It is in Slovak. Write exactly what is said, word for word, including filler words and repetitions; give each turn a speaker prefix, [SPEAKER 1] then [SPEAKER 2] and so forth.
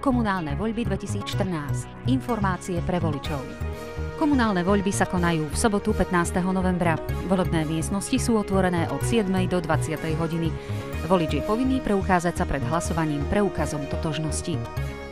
[SPEAKER 1] Komunálne voľby dvetisícštrnásť. Informácie pre voličov. Komunálne voľby sa konajú v sobotu pätnásteho novembra. Volebné miestnosti sú otvorené od siedmej do dvadsiatej hodiny. Volič je povinný preukázať sa pred hlasovaním preukazom totožnosti.